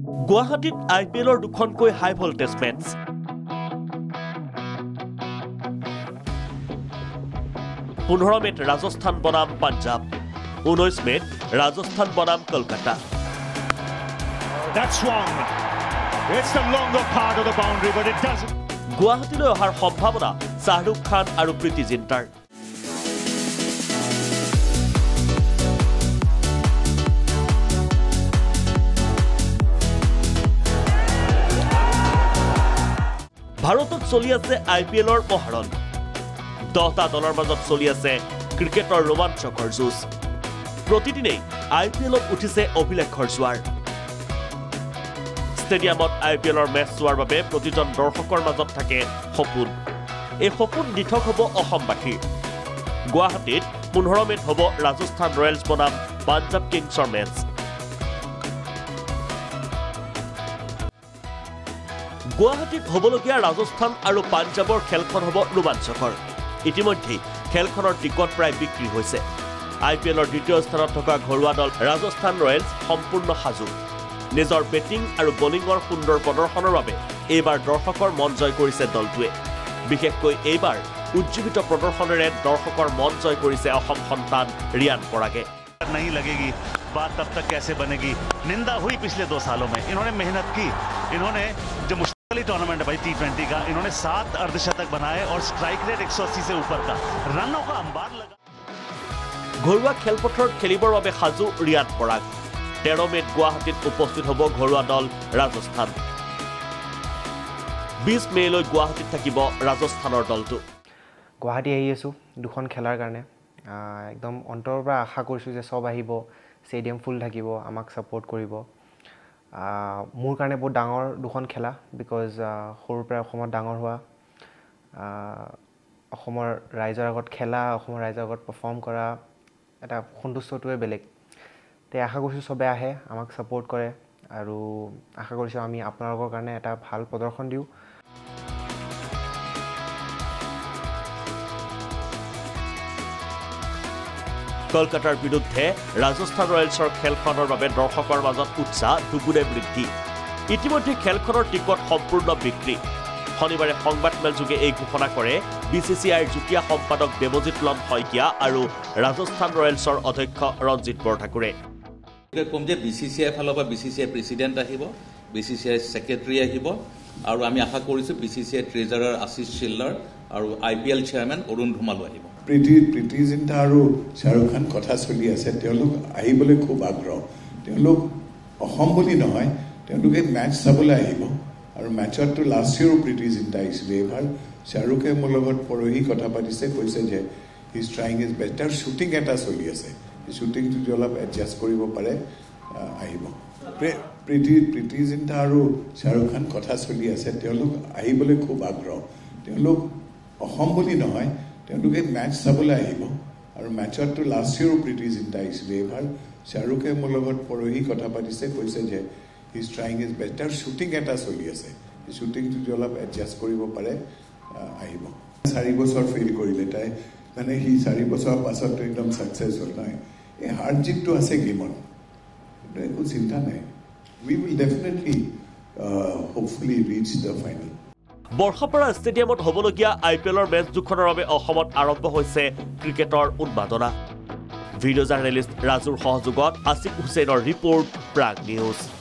গুৱাহাটীত IPLৰ দুখনকৈ হাই voltage match পোন্ধৰ মেত ৰাজস্থান বনাম পাঞ্জাব 19 মেত ৰাজস্থান বনাম Kolkata That's swung. It's the longer part of the boundary, but it doesn't. গুৱাহাটীলৈ অহাৰ সম্ভাৱনা শাহৰুখ খান আৰু প্ৰীতি জিন্টাৰ ভাৰতত চলি আছে IPLৰ মহাৰণ 10টা দলৰ মাজত চলি আছে ক্ৰিকেটৰ ৰোমাঞ্চকৰ যুঁজ প্ৰতিদিনেই IPLত উঠিছে অভিলেখৰ জোৱাৰ ষ্টেডিয়ামত IPLৰ মেচ চোৱাৰ বাবে প্ৰতিজন দৰ্শকৰ মাজত থাকে সপোন এই সপোন দিঠক হ'ব অসমবাসীৰ গুৱাহাটীত 15 মেত হ'ব ৰাজস্থান ৰয়েলছ বনাম পাঞ্জাব কিংছৰ মেচ গুৱাহাটীত হ'বলগীয়া ৰাজস্থান আৰু পাঞ্জাবৰ খেলখন হ'ব ৰোমাঞ্চকৰ ইতিমধ্যে খেলখনৰ টিকট প্ৰায় বিক্ৰী হৈছে IPLৰ দ্বিতীয় স্থানত থকা ঘৰুৱা দল ৰাজস্থান ৰয়েলছ সম্পূৰ্ণ সাজু নিজৰ বেটিং আৰু বলিঙৰ সুন্দৰ প্ৰদৰ্শনৰ বাবে এইবাৰ দৰ্শকৰ মন জয় কৰিছে দলটোৱে বিশেষকৈ এইবাৰ উজ্জীৱিত প্ৰদৰ্শনেৰে দৰ্শকৰ মন জয় কৰিছে অসম সন্তান ৰিয়ান পৰাগে नहीं लगेगी बात तब तक कैसे बनेगी निंदा हुई पिछले 2 सालों में इन्होंने मेहनत की इन्होंने जो मुश्किल टूर्नामेंट है भाई T20 का इन्होंने 7 अर्धशतक बनाए और स्ट्राइक रेट 180 से ऊपर का रनों का अंबार लगा ঘৰুৱা খেলপথাৰত খেলিবৰ বাবে সাজু ৰিয়ান পৰাগ 13 মেত গুৱাহাটীত উপস্থিত হ'ব ঘৰুৱা দল ৰাজস্থান 20 মেলৈ গুৱাহাটীত থাকিব ৰাজস্থানৰ দলটো গুৱাহাটী আহি আছো দুখন খেলাৰ কাৰণে একদম অন্তৰৰ পৰা আশা কৰিছো যে সব আহিব ষ্টেডিয়াম ফুল থাকিব আমাক সাপোৰ্ট কৰিব মোৰ কাৰণে বহুত ডাঙৰ দুখন খেলা বিকজ সৰুৰ পৰা অসমত ডাঙৰ হোৱা অসমৰ ৰাইজৰ আগত খেলা অসমৰ ৰাইজৰ আগত পাৰফৰ্ম কৰা এটা সন্তুষ্টটোৱে বেলেগ তে আশা কৰিছো সবে আহে আমাক সাপোৰ্ট কৰে আৰু আশা কৰিছো আমি আপোনালোকৰ কাৰণে এটা ভাল প্ৰদৰ্শন দিও কলকাতাৰ বিৰুদ্ধে ৰাজস্থান ৰয়েলছৰ খেলখনৰ বাবে দৰ্শকৰ মাজত উৎসাহ দুগুণে বৃদ্ধি ইতিমধ্যে খেলখনৰ টিকট সম্পূৰ্ণ বিক্ৰী শনিবাৰে সংবাদমেলযোগে এই ঘোষণা কৰে BCCIৰ যুটীয়া সম্পাদক দেৱজিৎ লন শইকীয়া আৰু ৰাজস্থান ৰয়েলছৰ অধ্যক্ষ ৰঞ্জিত বৰঠাকুৰে কম যে BCCI ফালৰ পৰা BCCI প্ৰেসিডেন্ট আহিব BCCI সেক্ৰেটাৰী আহিব আৰু আমি আশা কৰিছো BCCI ট্ৰেজাৰাৰ আশিষ শিল্লাৰ আৰু IPL চেয়াৰম্যান অৰুণ ধুমালু আহিব প্ৰীতি জিন্টা আৰু শাহৰুখ খান কথা চলি আছে তেওঁলোক আহিবলৈ খুব আগ্ৰহ তেওঁলোক অসম বুলি নহয় তেওঁলোকে মেচ চাবলৈ আহিব আৰু মেচটো লাষ্ট ইয়েৰো প্ৰীতি জিন্টা আহিছিল এবাৰ শাহৰুখে মোৰ লগত পৰহি কথা পাতিছে কৈছে যে he is trying his best তাৰ শ্বুটিং এটা চলি আছে শ্বুটিংটো যদি অলপ এডজাষ্ট কৰিব পাৰে আহিব প্ৰীতি জিন্টা আৰু শাহৰুখ খান কথা চলি আছে তেওঁলোক আহিবলৈ খুব আগ্ৰহ তেওঁলোক অসম বুলি নহয় তেওঁলোকে মেচ চাবলৈ আহিব আৰু মেচটো লাষ্ট ইয়েৰো প্ৰীতি জিন্টা আহিছিল এবাৰ শাহৰুখে মোৰ লগত পৰহি কথা পাতিছে কৈছে যে he is trying his best তাৰ শ্বুটিং এটা চলি আছে শ্বুটিংটো যদি অলপ এডজাষ্ট কৰিব পাৰে আহিব 4 বছৰ ফেইল কৰিলে তাই মানে সি 4 বছৰৰ পাছতো একদম ছাকচেছ হ'ল নহয় এই হাৰ জিতটো আছে গেমত একো চিন্তা নাই we will definitely hopefully reach the final Barsapara ষ্টেডিয়ামত হ'বলগীয়া IPLৰ মেচ দুখনৰ বাবে অসমত আৰম্ভ হৈছে ক্ৰিকেটৰ উন্মাদনা ভিডিঅ' জাৰ্নেলিষ্ট ৰাজুৰ সহযোগত আসিফ হুছেইনৰ ৰিপৰ্ট প্ৰাগ নিউজ